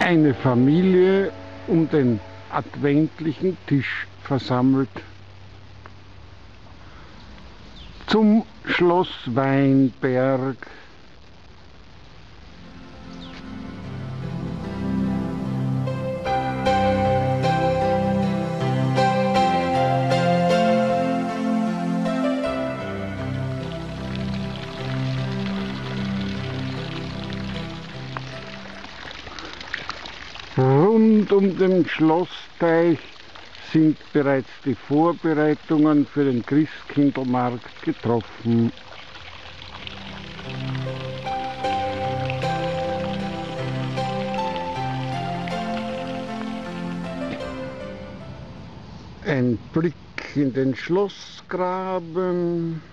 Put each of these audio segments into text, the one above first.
Eine Familie um den adventlichen Tisch versammelt. Zum Schloss Weinberg. Rund um den Schlossteich sind bereits die Vorbereitungen für den Christkindlmarkt getroffen. Ein Blick in den Schlossgraben.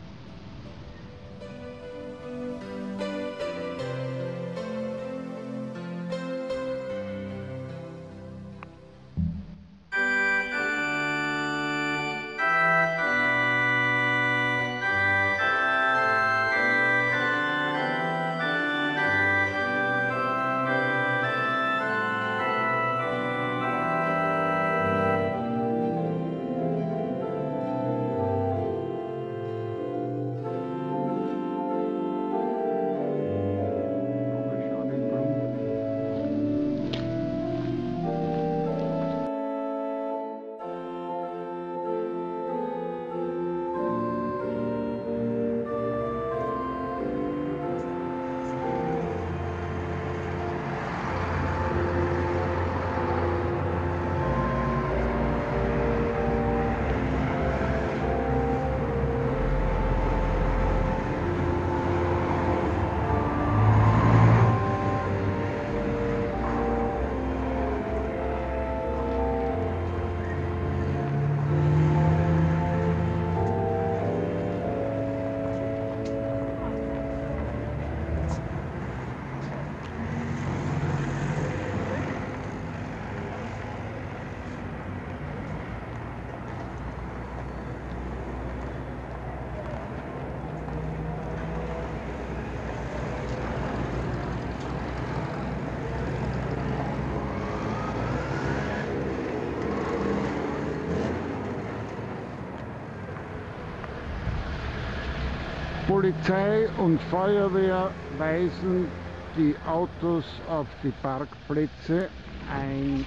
Polizei und Feuerwehr weisen die Autos auf die Parkplätze ein.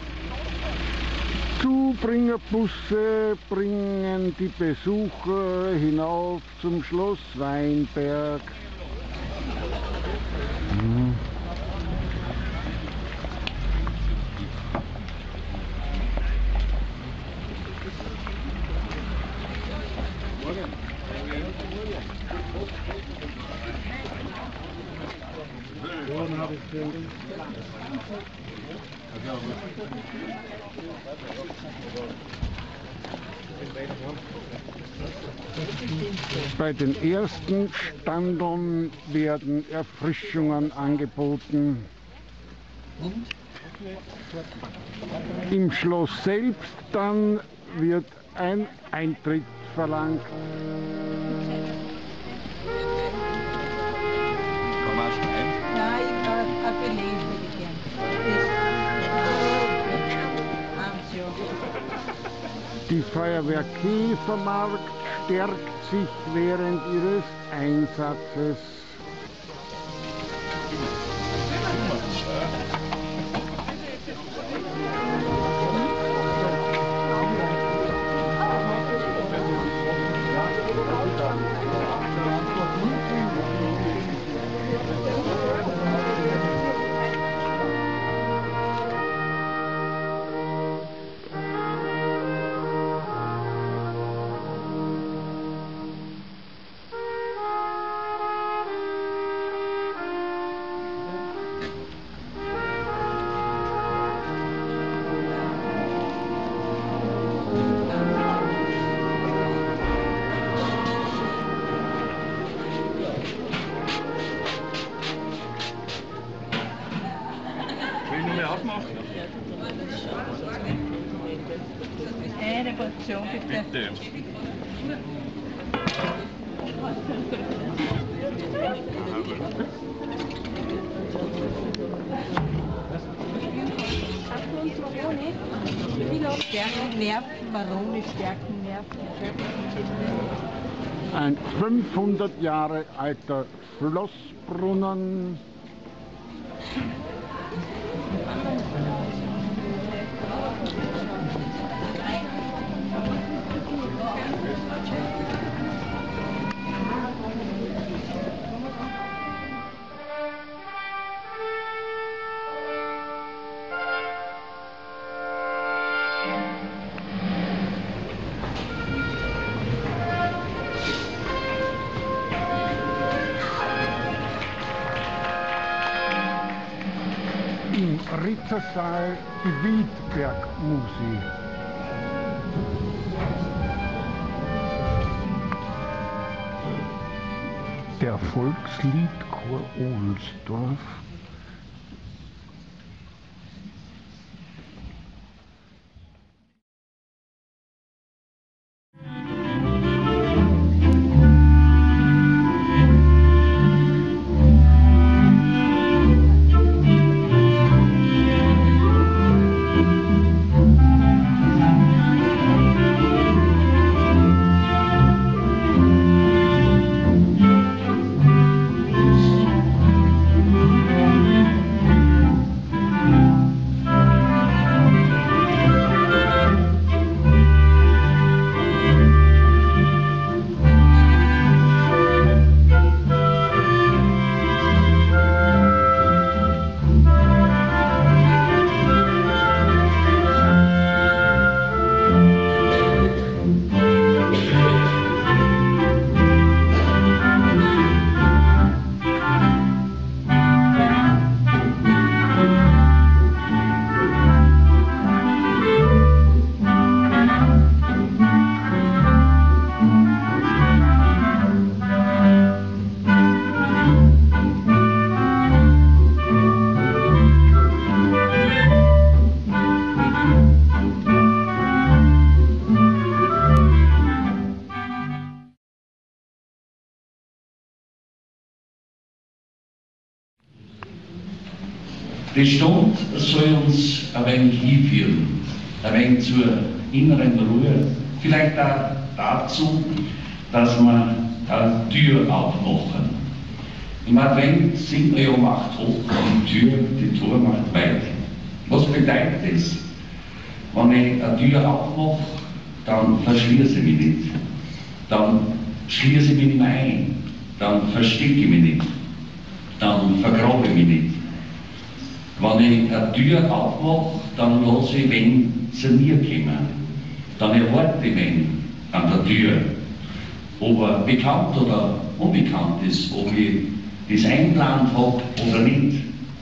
Zubringerbusse bringen die Besucher hinauf zum Schloss Weinberg. Bei den ersten Standeln werden Erfrischungen angeboten. Im Schloss selbst dann wird ein Eintritt verlangt. Die Feuerwehr Käfermarkt stärkt sich während ihres Einsatzes. Eine Portion bitte. Bitte. Stärken, Nerven, Marone, Stärken, Nerven. Ein 500 Jahre alter Schlossbrunnen. Im Rittersaal die Wildbergmusik. Der Volksliedchor Ohlsdorf. Die Stunde soll uns ein wenig hinführen, ein wenig zur inneren Ruhe, vielleicht auch dazu, dass wir eine Tür aufmachen. Im Advent sind wir ja macht hoch die Tür macht weit. Was bedeutet das? Wenn ich eine Tür aufmache, dann verschließe ich mich nicht. Dann schließe ich mich nicht mehr ein. Dann verstecke ich mich nicht. Dann vergrabe ich mich nicht. Wenn ich eine Tür aufmache, dann lasse ich wen zu mir kommen. Dann erwarte ich wen an der Tür. Ob er bekannt oder unbekannt ist, ob ich das eingeplant habe oder nicht.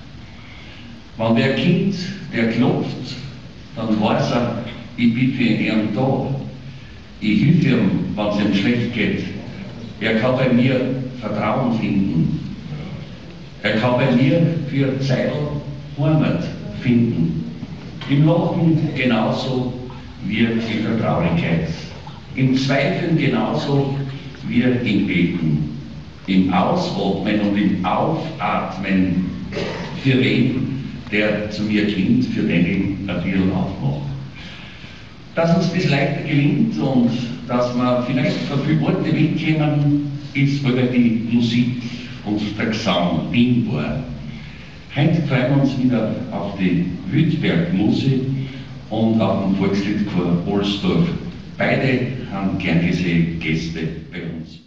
Wenn der Kind, der klopft, dann weiß er, ich bin für ihn da. Ich helfe ihm, wenn es ihm schlecht geht. Er kann bei mir Vertrauen finden. Er kann bei mir für Zeit Heimat finden. Im Lachen genauso wie in der Traurigkeit. Im Zweifeln genauso wie im Beten. Im Ausatmen und im Aufatmen für wen, der zu mir kommt, für den ich ein Tür aufmache. Dass uns das leichter gelingt und dass wir vielleicht von vielen Worte wegkommen, ist, weil die Musik und der Gesang war. Heute freuen wir uns wieder auf die Wildbergmusik und auf den Volksliedchor Ohlsdorf. Beide haben gern gesehen Gäste bei uns.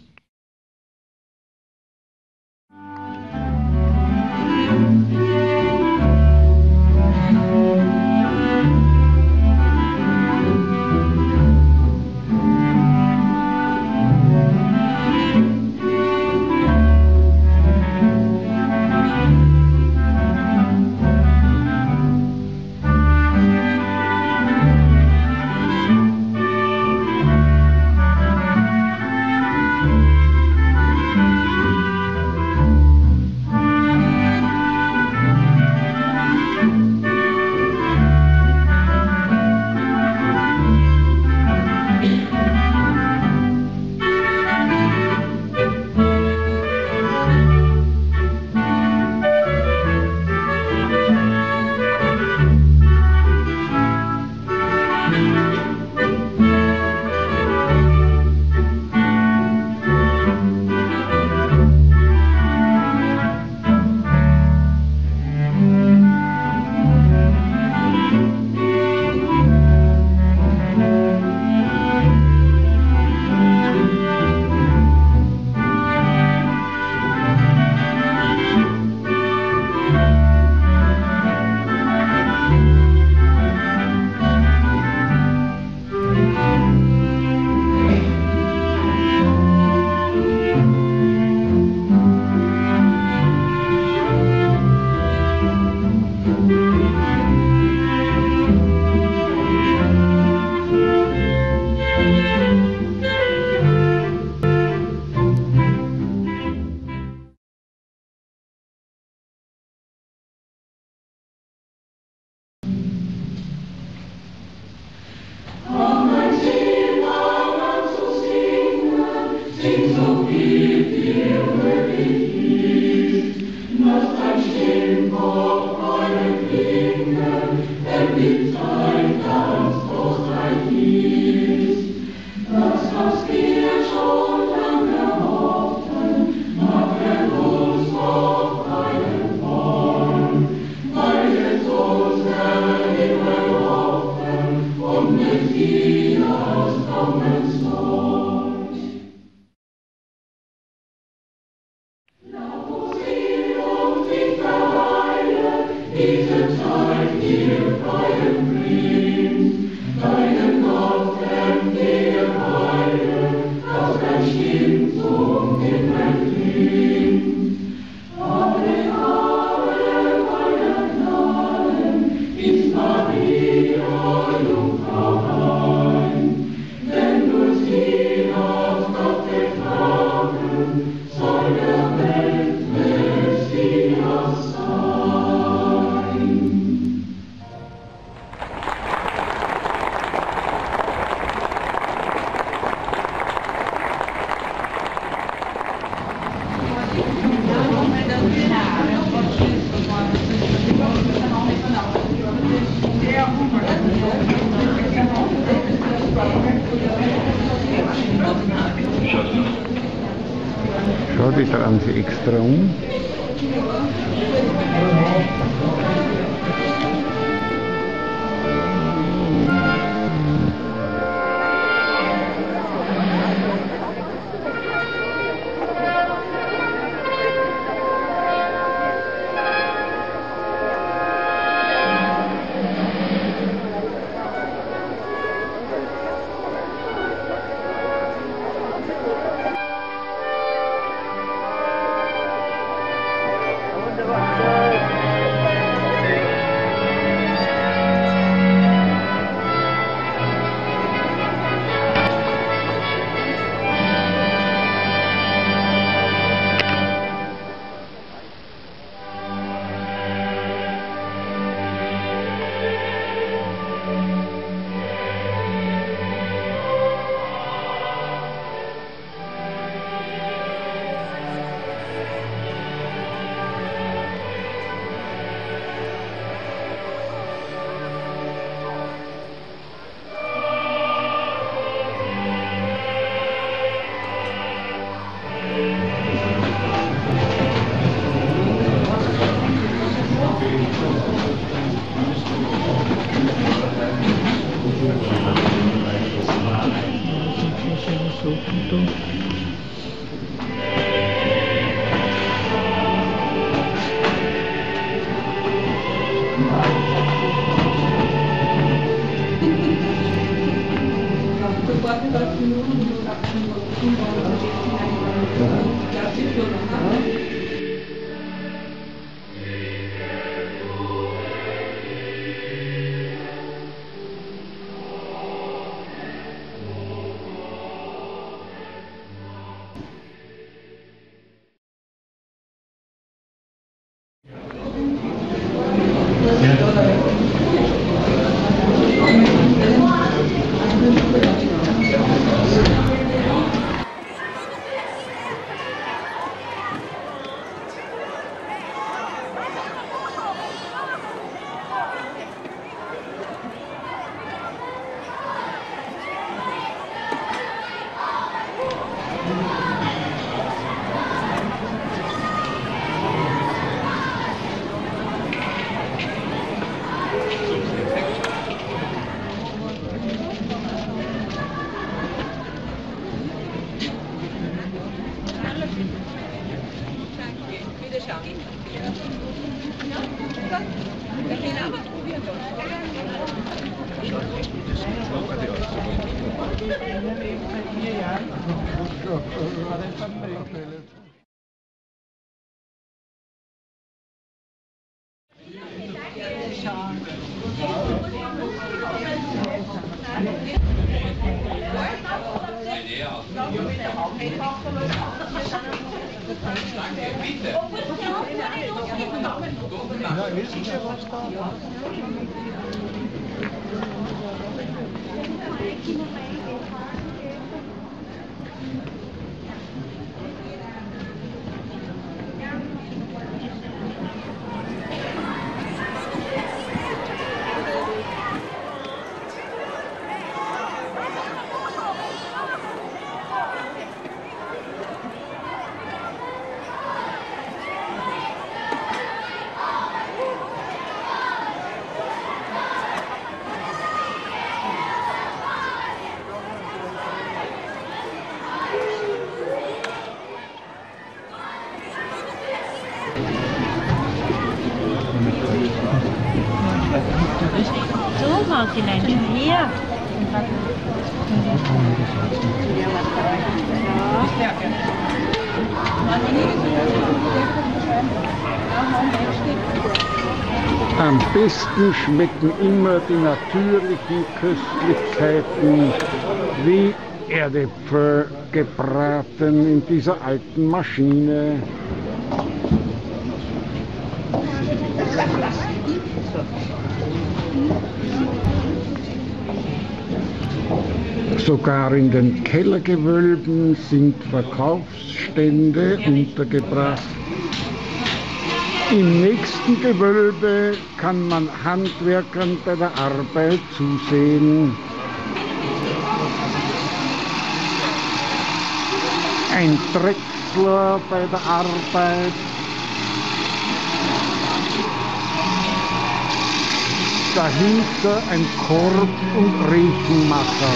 Schau, die tragen sie extra um. So, Martin, hier. Am besten schmecken immer die natürlichen Köstlichkeiten wie Erdäpfel gebraten in dieser alten Maschine. Sogar in den Kellergewölben sind Verkaufsstände untergebracht. Im nächsten Gewölbe kann man Handwerkern bei der Arbeit zusehen. Ein Drechsler bei der Arbeit. Dahinter ein Korb- und Rechenmacher.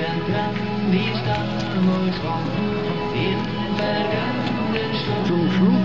Zum Schluss